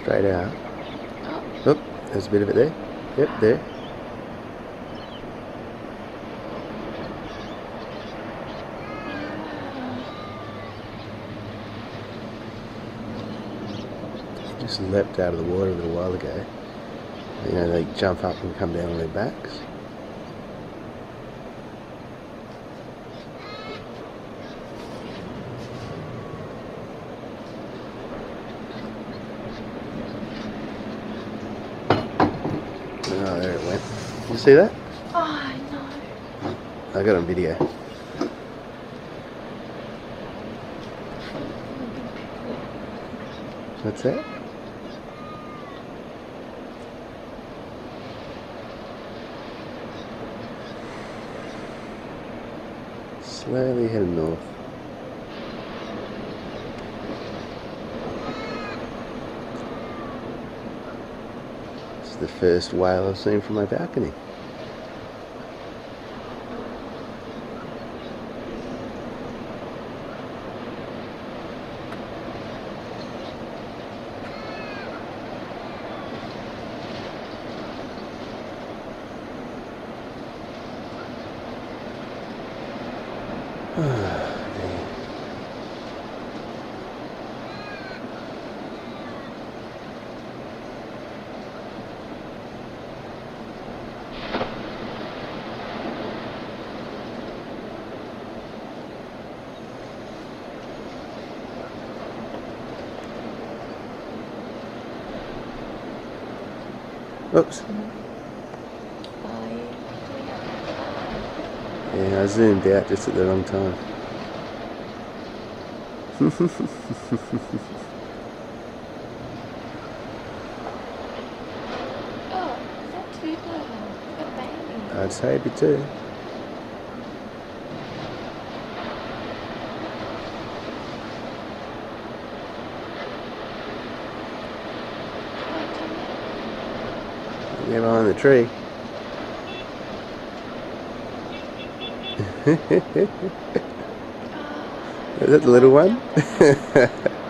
straight out. Oh. Oop, there's a bit of it there. Yep, there. He just leapt out of the water a little while ago. You know, they jump up and come down on their backs. Oh, there it went. You see that? Oh, no. I got it on video. What's that? Slowly heading north. This is the first whale I've seen from my balcony. Oops. Yeah, I zoomed out just at the wrong time. Oh, is that too low? A baby. I'd say it'd be two. They're behind the tree. Is that the little one?